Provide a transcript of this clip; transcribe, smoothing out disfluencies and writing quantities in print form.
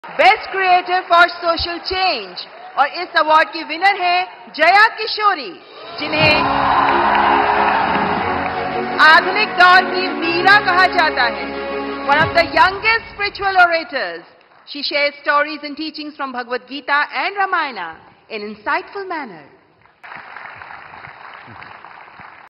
Best creator for social change, और इस award की विनर है जया किशोरी, जिन्हें आधुनिक दौर की मीरा कहा जाता है। One of the youngest spiritual orators, she shares stories and teachings from Bhagavad Gita and Ramayana in insightful manner.